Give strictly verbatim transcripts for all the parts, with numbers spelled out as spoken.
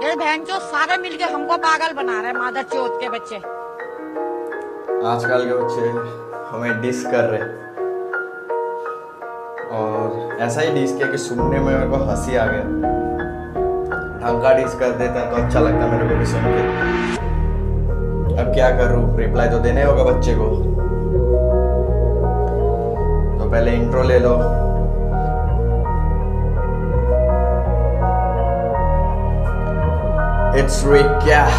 अरे बहन चो सारे मिलके हमको पागल बना रहे मादर चोत के बच्चे। आजकल के बच्चे हमें डिस कर रहे और ऐसा ही डिस किया कि सुनने में मेरे को हंसी आ गया। ढंग का डिस कर देता तो अच्छा लगता मेरे को भी सुन के। अब क्या करूं, रिप्लाई तो देना होगा बच्चे को। तो पहले इंट्रो ले लो। It's Rick, yeah.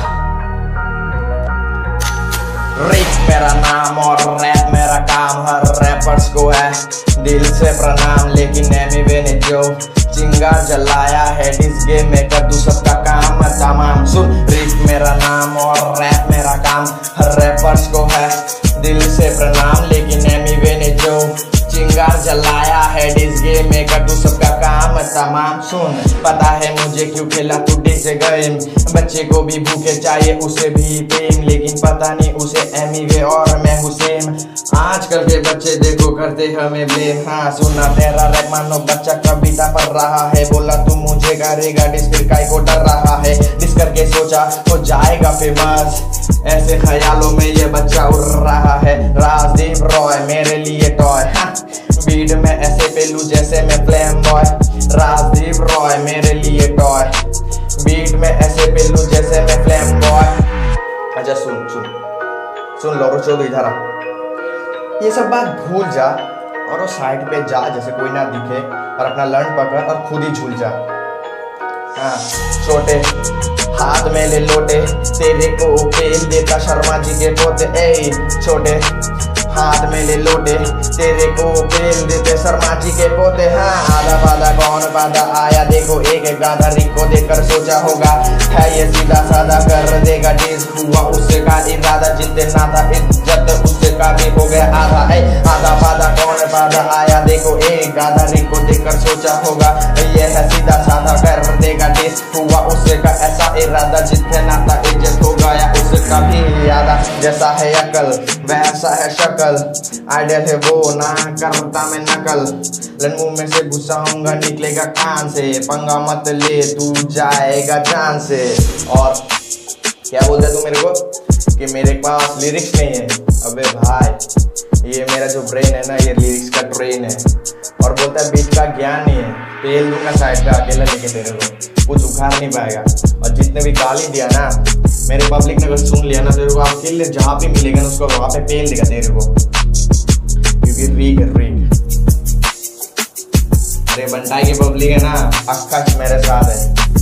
रिक मेरा नाम और रैप मेरा काम, हर रैपर्स को है दिल से प्रणाम। लेकिन एमिवे ने जो चिंगार जलाया है इस गेम में कर दूं सबका काम तमाम। सुन, रिक मेरा नाम और रैप मेरा काम, हर रैपर्स को है दिल से प्रणाम। लेकिन एमिवे ने जो चिंगार जलाया है इस गेम में कर दूं सबका काम तमाम। सुन, पता है मुझे क्यों खेला तू डिस गेम, बच्चे को भी भूखे चाहिए उसे भी प्रेम। लेकिन पता नहीं उसे एमिवे और मैं हुसैन। आजकल के बच्चे देखो करते हमें ब्लेम। हाँ सुना तेरा रैप मानो बच्चा कविता पढ़ रहा है। बोला तू मुझे करेगा डिस, फिर काय को डर रहा है। डिस करके सोचा हो जाएगा फेमस, ऐसे ख्यालों में ये बच्चा उड़ रहा है। राजदीप रॉय मेरे लिए टॉय, बीट में ऐसे पेलू जैसे मैं फ्लेम बॉय। राजदीप रॉय मेरे लिए टॉय, बीट में ऐसे पेलू जैसे मैं फ्लेम बॉय। अच्छा सुन सुन सुन लो चलो इधर आ, ये सब बात भूल जा और वो साइड पे जा जैसे कोई ना दिखे और अपना लंड पकड़ और खुद ही झूल जा। हाँ छोटे हाथ में ले लोटे, तेरे को पेल देता शर्मा जी के पोते। ए छोटे हाथ में ले लोटे, तेरे को पेल देते शर्मा जी के पोते। हाँ आधा पादा कौन पादा आया देखो, एक एक गाधा रिक को देखकर सोचा होगा है ये सीधा साधा कर देगा डिस। हुआ उससे का इरादा, जितने ना था इज्जत उससे का भी हो गया आधा। है आधा पादा कौन पादा आया देखो, एक गाधा रिक को देखकर सोचा होगा ये है सीधा साधा कर देगा डिस। हुआ उससे का ऐसा इरादा, जितने ना था इज्जत हो गया उससे का भी यादा। जैसा है अकल वैसा है शक्ल, आइडियल है वो ना करता मैं नकल। लन मुंह में से घुसाऊंगा निकलेगा कान से, पंगा मत ले तू जाएगा जान से। और क्या बोलता है तू मेरे को कि मेरे पास लिरिक्स नहीं है। अबे भाई ये मेरा जो ब्रेन है ना ये लिरिक्स का ट्रेन है। और बोलता है बीट का ज्ञान नहीं है, पेल दूंगा साइड पे अकेला लेके तेरे को, कुछ उखाड़ नहीं पाएगा। और जितने भी गाली दिया ना मेरे पब्लिक ने अगर सुन लिया ना तेरे को अकेले जहाँ पे मिलेगा ना उसको वहाँ पे पेल देगा तेरे को, क्योंकि रीग है रीग। अरे बंटाई की पब्लिक है ना अक्का मेरे साथ है।